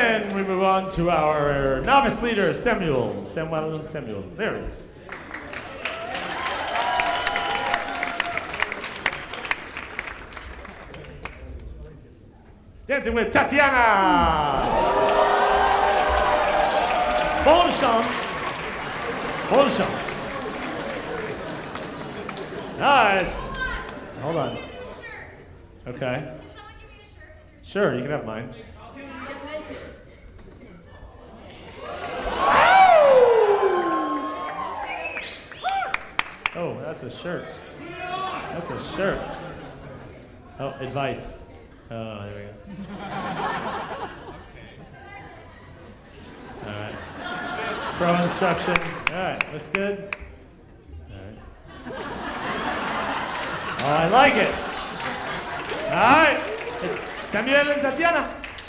then we move on to our novice leader, Samuel. There he is. Dancing with Tatiana. Bonne chance. Bonne chance. All right. Hold on. Okay. Sure, you can have mine. Oh, that's a shirt. That's a shirt. Oh, advice. Oh, there we go. All right. Pro instruction. All right, looks good. All right. Oh, I like it. All right, it's Samuel and Tatiana.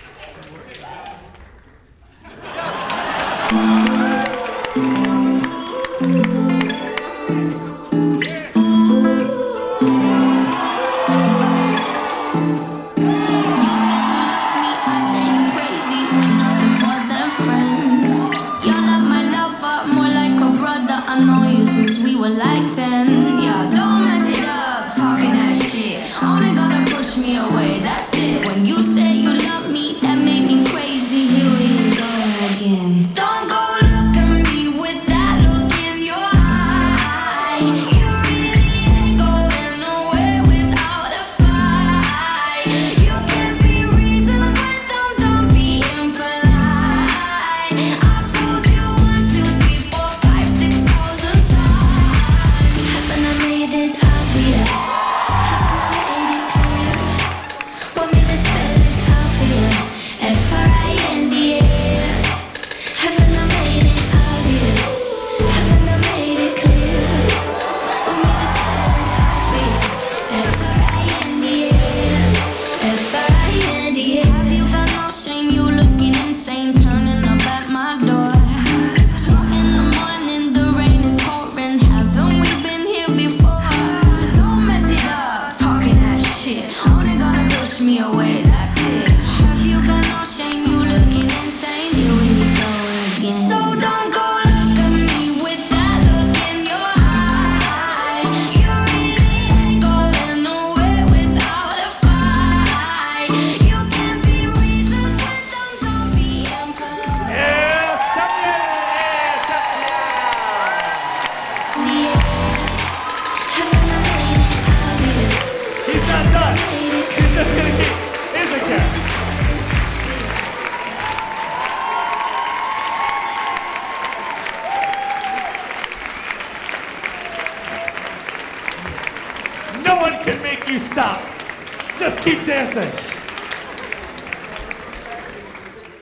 I know you since we were like 10. Yeah, don't mess it up, talking that shit. Only gonna push me away, that's it. When you say you love me, that made me crazy. Here we go again. Don't go look at me with that look in your eye. You really ain't going nowhere without a fight. You can't be reasonable with them, don't be impolite. I've told you 1, 2, 3, 4, 5, 6 thousand times. Haven't I made it obvious? Haven't I made it clear? Want me to spell it out for you? F-R-I-N-D-S. Haven't I made it obvious? Haven't I made it clear? Want me to spell it out for you? F-R-I-N-D-S. F-R-I-N-D-S. Have you got no shame? You looking insane, turning up at my door. 2 in the morning, the rain is pouring. Haven't we been here before? Don't mess it up, talking that shit. Only gonna push me away, that's it. Have you got no shame? You looking insane. Here we go again. So don't go look at me with that look in your eye. You really ain't going nowhere without a fight. You can't be reasoned with them, don't be impolite. Yeah, Samuel and Tatiana. Yes. Haven't I made it obvious? He's not done. He's just gonna keep his account. No one can make you stop. Just keep dancing.